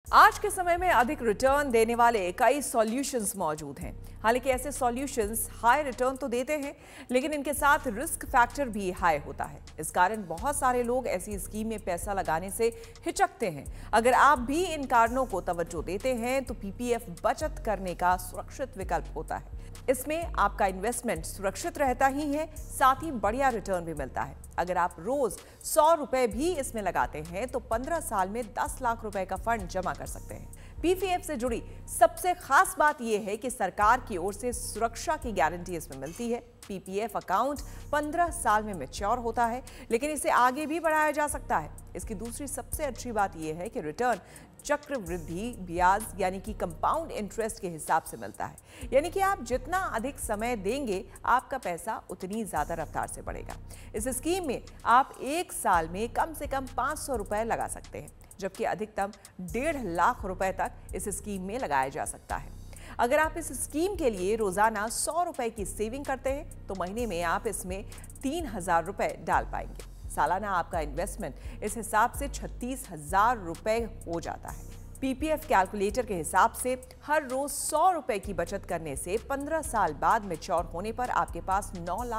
आज के समय में अधिक रिटर्न देने वाले कई सॉल्यूशंस मौजूद हैं। हालांकि ऐसे सॉल्यूशंस हाई रिटर्न तो देते हैं, लेकिन इनके साथ रिस्क फैक्टर भी हाई होता है। इस कारण बहुत सारे लोग ऐसी स्कीम में पैसा लगाने से हिचकते हैं। अगर आप भी इन कारणों को तवज्जो देते हैं तो पीपीएफ बचत करने का सुरक्षित विकल्प होता है। इसमें आपका इन्वेस्टमेंट सुरक्षित रहता ही है, साथ ही बढ़िया रिटर्न भी मिलता है। अगर आप रोज 100 रुपए भी इसमें लगाते हैं तो 15 साल में 10 लाख रुपए का फंड जमा कर सकते हैं। पीपीएफ से जुड़ी सबसे खास बात यह है कि सरकार की ओर से सुरक्षा की गारंटी इसमें मिलती है। पीपीएफ अकाउंट 15 साल में मैच्योर होता है, लेकिन इसे आगे भी बढ़ाया जा सकता है। इसकी दूसरी सबसे अच्छी बात यह है कि रिटर्न चक्रवृद्धि ब्याज यानी कि कंपाउंड इंटरेस्ट के हिसाब से मिलता है। यानी कि आप जितना अधिक समय देंगे, आपका पैसा उतनी ज्यादा रफ्तार से बढ़ेगा। इस स्कीम में आप एक साल में कम से कम 500 रुपए लगा सकते हैं, जबकि अधिकतम 1.5 लाख रुपए तक इस स्कीम में लगाया जा सकता है। अगर आप इस स्कीम के लिए रोजाना 100 रुपए की सेविंग करते हैं तो महीने में आप इसमें 3000 रुपए डाल पाएंगे। सालाना आपका इन्वेस्टमेंट इस हिसाब से 36,000 रुपए हो जाता है। पीपीएफ कैलकुलेटर के हिसाब से हर रोज 100 रुपए की बचत करने से 15 साल बाद मैच्योर होने पर आपके पास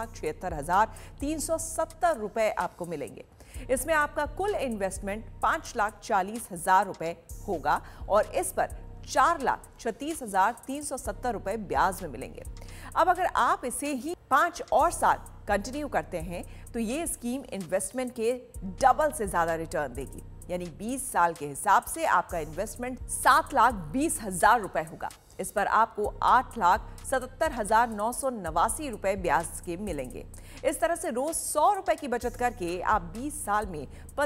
9,76,370 रुपए आपको मिलेंगे। इसमें आपका कुल इन्वेस्टमेंट 5,40,000 रुपए होगा और इस पर 4,36,370 रुपए ब्याज में मिलेंगे। अब अगर आप इसे ही 5 और साल कंटिन्यू करते हैं तो ये स्कीम इन्वेस्टमेंट के डबल से ज्यादा रिटर्न देगी। यानी 20 साल के हिसाब से आपका इन्वेस्टमेंट 7,20,000 रुपए होगा। इस पर आपको 8,77,989 रुपए ब्याज के मिलेंगे। इस तरह से रोज 100 रुपए की बचत करके आप 20 साल में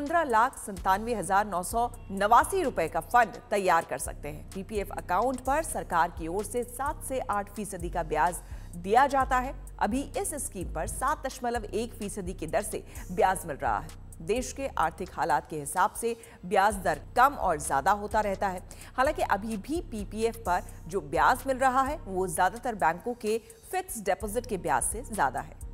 15,97,989 रुपए का फंड तैयार कर सकते हैं। पीपीएफ अकाउंट पर सरकार की ओर से 7 से 8% का ब्याज दिया जाता है। अभी इस स्कीम पर 7.1% की दर से ब्याज मिल रहा है। देश के आर्थिक हालात के हिसाब से ब्याज दर कम और ज्यादा होता रहता है। हालांकि अभी भी पीपीएफ पर जो ब्याज मिल रहा है वो ज्यादातर बैंकों के फिक्स्ड डिपॉजिट के ब्याज से ज्यादा है।